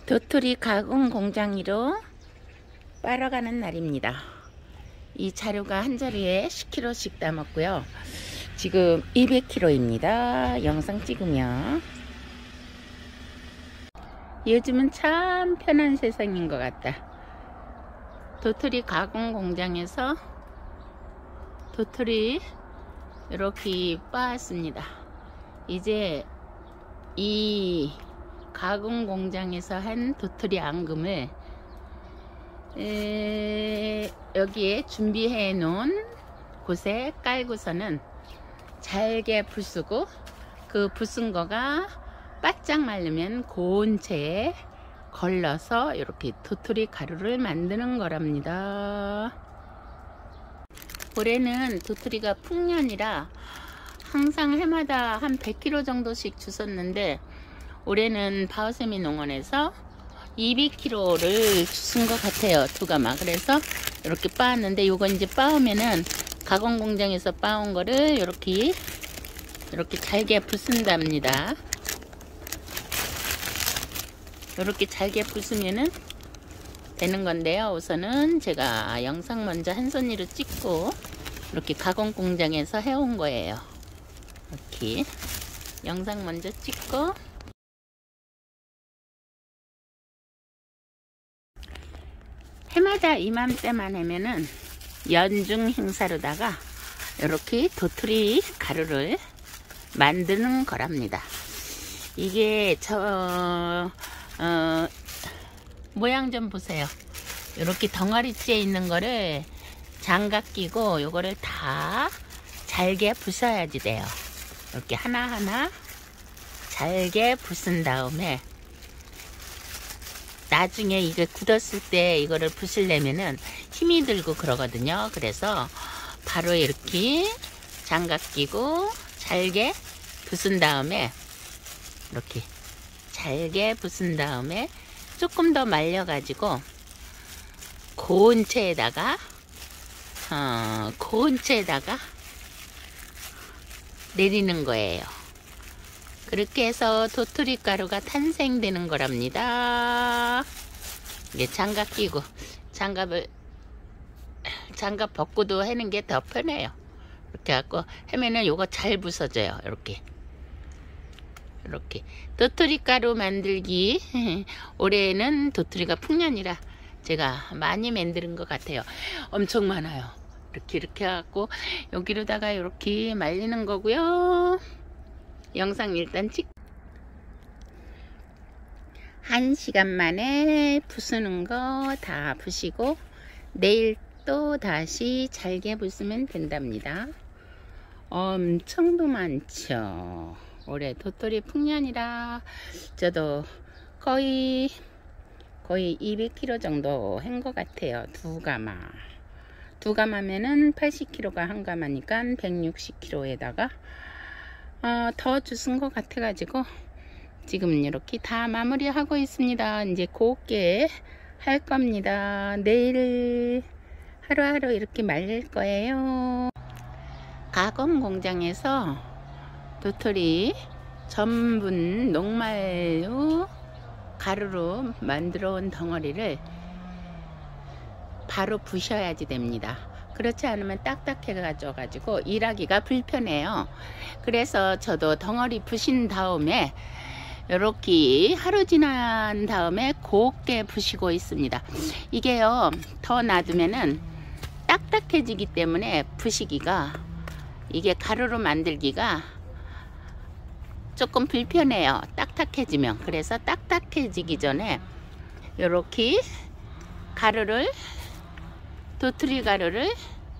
도토리 가공 공장으로 빨아가는 날입니다. 이 자루가 한 자루에 10kg씩 담았고요. 지금 200kg입니다. 영상 찍으면. 요즘은 참 편한 세상인 것 같다. 도토리 가공 공장에서 도토리 이렇게 빻았습니다. 이제 이 가공 공장에서 한 도토리 앙금을 여기에 준비해 놓은 곳에 깔고서는 잘게 부수고, 그 부순 거가 바짝 마르면 고운 채에 걸러서 이렇게 도토리 가루를 만드는 거랍니다. 올해는 도토리가 풍년이라 항상 해마다 한 100kg 정도씩 주웠는데, 올해는 바오세미 농원에서 200kg를 주신 것 같아요. 두 가마. 그래서 이렇게 빻았는데, 요거 이제 빻으면은 가공 공장에서 빻은 거를 이렇게 잘게 부순답니다. 이렇게 잘게 부수면은 되는 건데요. 우선은 제가 영상 먼저 한 손으로 찍고 이렇게 가공 공장에서 해온 거예요. 이렇게 영상 먼저 찍고, 해마다 이맘때만 하면은 연중 행사로다가 이렇게 도토리 가루를 만드는 거랍니다. 이게 모양 좀 보세요. 이렇게 덩어리째 있는 거를 장갑 끼고 요거를 다 잘게 부숴야지 돼요. 이렇게 하나하나 잘게 부순 다음에 나중에 이게 굳었을 때 이거를 부수려면은 힘이 들고 그러거든요. 그래서 바로 이렇게 장갑 끼고 잘게 부순 다음에, 이렇게 잘게 부순 다음에 조금 더 말려 가지고 고운 채에다가 내리는 거예요. 그렇게 해서 도토리 가루가 탄생되는 거랍니다. 이게 장갑 끼고, 장갑 벗고도 하는 게 더 편해요. 이렇게 갖고 하면은 요거 잘 부서져요. 이렇게 도토리 가루 만들기 올해는 도토리가 풍년이라 제가 많이 만드는 것 같아요. 엄청 많아요. 이렇게 해갖고 여기로다가 이렇게 말리는 거고요. 영상 일단 1시간 만에 부수는 거 다 부시고 내일 또 다시 잘게 부수면 된답니다. 엄청도 많죠. 올해 도토리 풍년이라 저도 거의 200kg 정도 한 것 같아요. 두 가마면은 80kg가 한 가마니까 160kg에다가 더 주신 것 같아 가지고 지금 이렇게 다 마무리하고 있습니다. 이제 곱게 할 겁니다. 내일 하루하루 이렇게 말릴 거예요. 가공 공장에서 도토리 전분 녹말로 가루로 만들어 온 덩어리를 바로 부셔야지 됩니다. 그렇지 않으면 딱딱해 가지고 일하기가 불편해요. 그래서 저도 덩어리 부신 다음에 이렇게 하루 지난 다음에 곱게 부시고 있습니다. 이게요, 더 놔두면은 딱딱해지기 때문에 부시기가, 이게 가루로 만들기가 조금 불편해요. 딱딱해지면. 그래서 딱딱해지기 전에 이렇게 도토리 가루를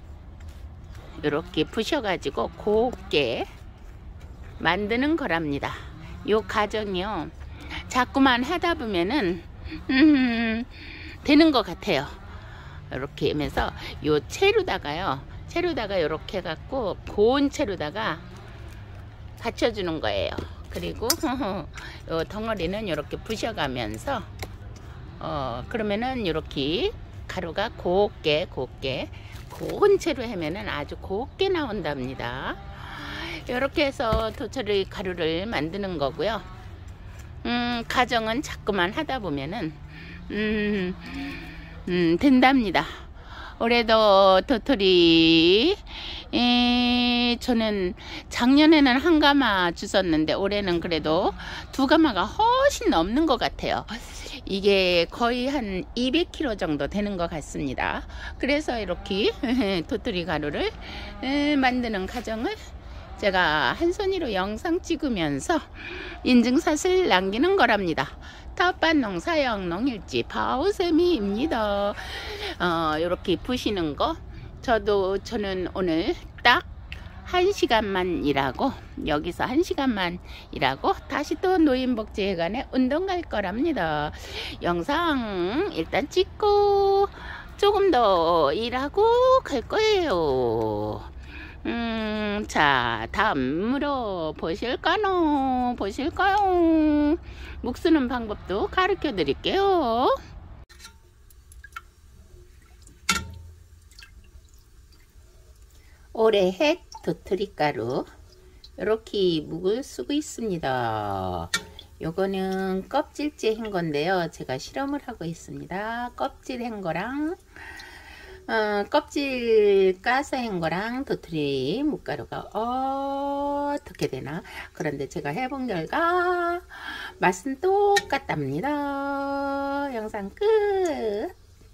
이렇게 부셔가지고 곱게 만드는 거랍니다. 요 과정이요, 자꾸만 하다 보면은 되는 것 같아요. 이렇게 하면서 요 채로다가 이렇게 해갖고 고운 채로다가 받쳐주는 거예요. 그리고 요 덩어리는 이렇게 부셔가면서 그러면은 이렇게 가루가 곱게 고운 채로 하면은 아주 곱게 나온답니다. 이렇게 해서 도토리 가루를 만드는 거고요. 가정은 자꾸만 하다 보면은 된답니다. 올해도 도토리 저는 작년에는 한 가마 주웠는데 올해는 그래도 두 가마가 훨씬 넘는 것 같아요. 이게 거의 한 200kg 정도 되는 것 같습니다. 그래서 이렇게 도토리 가루를 만드는 과정을 제가 한 손으로 영상 찍으면서 인증샷을 남기는 거랍니다. 텃밭농 사역농 일지 바오세미입니다. 이렇게 부시는 거 저는 오늘 딱 1시간만 일하고 여기서 1시간만 일하고 다시 또 노인복지회관에 운동 갈 거랍니다. 영상 일단 찍고 조금 더 일하고 갈 거예요. 자, 다음으로 보실까요? 묵 쓰는 방법도 가르쳐 드릴게요. 올해해 도토리 가루 이렇게 묵을 쓰고 있습니다. 요거는 껍질째 한 건데요. 제가 실험을 하고 있습니다. 껍질 한 거랑 껍질 까서 한 거랑 도토리 묵가루가 어떻게 되나. 그런데 제가 해본 결과 맛은 똑같답니다. 영상 끝.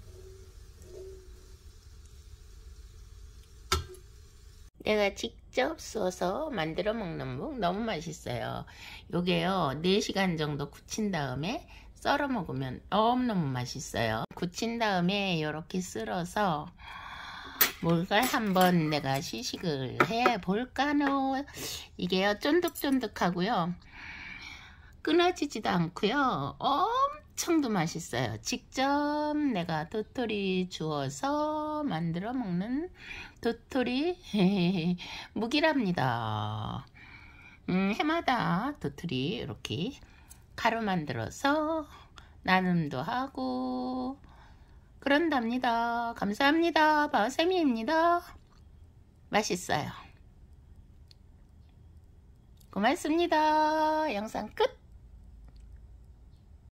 내가 직접 쏘서 만들어 먹는 묵 너무 맛있어요. 요게요 4시간 정도 굳힌 다음에 썰어 먹으면 너무너무 맛있어요. 굳힌 다음에 이렇게 쓸어서 물을 한번 내가 시식을 해 볼까노. 이게요 쫀득쫀득하고요 끊어지지도 않고요 엄청도 맛있어요. 직접 내가 도토리 주워서 만들어 먹는 도토리 묵이랍니다. 해마다 도토리 이렇게 가루 만들어서 나눔도 하고 그런답니다. 감사합니다. 바오세미입니다. 맛있어요. 고맙습니다. 영상 끝.